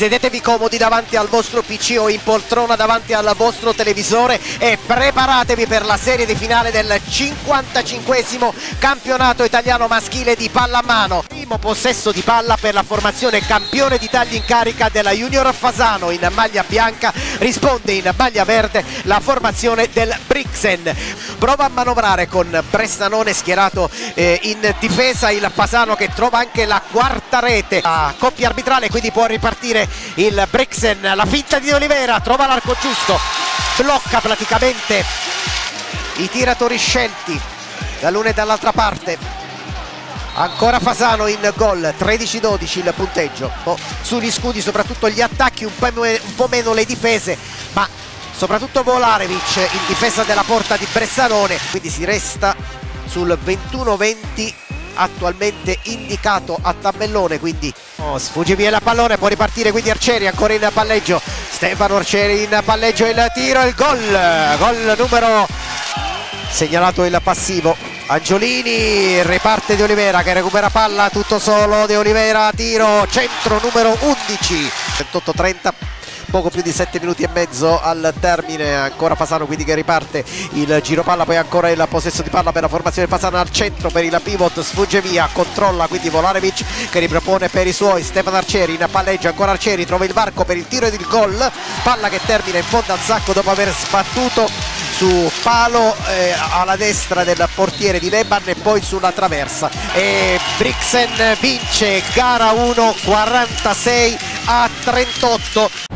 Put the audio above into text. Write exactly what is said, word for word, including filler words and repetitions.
sedetevi comodi davanti al vostro P C o in poltrona davanti al vostro televisore e preparatevi per la serie di finale del cinquantacinquesimo campionato italiano maschile di pallamano. Primo possesso di palla per la formazione campione d'Italia in carica della Junior Fasano. In maglia bianca risponde in maglia verde la formazione del Brixen. Prova a manovrare con Bressanone schierato eh, in difesa il Fasano, che trova anche la quarta rete. La coppia arbitrale, quindi può ripartire il Brixen. La finta di Olivera, trova l'arco giusto, blocca praticamente i tiratori scelti dall'una e dall'altra parte. Ancora Fasano in gol, tredici dodici il punteggio. Oh, sugli scudi soprattutto gli attacchi, un po', un po' meno le difese, ma soprattutto Volarevic in difesa della porta di Bressanone. Quindi si resta sul ventuno venti attualmente indicato a tabellone. Quindi oh, sfugge via il pallone, può ripartire quindi Arcieri, ancora in palleggio Stefano Arcieri, in palleggio il tiro, il gol, gol numero segnalato il passivo. Angiolini, riparte De Olivera che recupera palla tutto solo. De Olivera, tiro, centro numero undici. ventotto trenta, poco più di sette minuti e mezzo al termine. Ancora Fasano quindi che riparte il giro palla, poi ancora il possesso di palla per la formazione Fasano al centro per il pivot, sfugge via, controlla quindi Volarevic che ripropone per i suoi. Stefano Arcieri in palleggio, ancora Arcieri, trova il varco per il tiro ed il gol. Palla che termina in fondo al sacco dopo aver sbattuto su palo eh, alla destra del portiere di Leban e poi sulla traversa. E Brixen vince gara uno quarantasei a trentotto.